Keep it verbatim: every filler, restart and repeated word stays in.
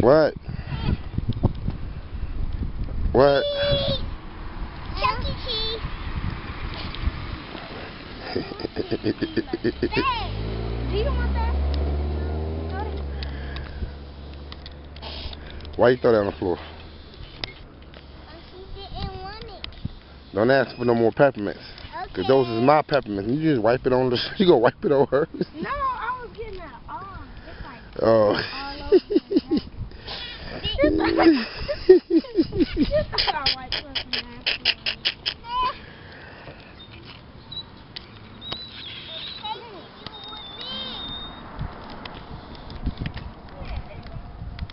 What? What? Chuck E. Cheese. Hey, do you want that? Why you throw that on the floor? She didn't want it. Don't ask for no more peppermints. Okay. Cause those is my peppermints. You just wipe it on the. You gonna wipe it on her? No, I was getting that on. It's like Oh. all over.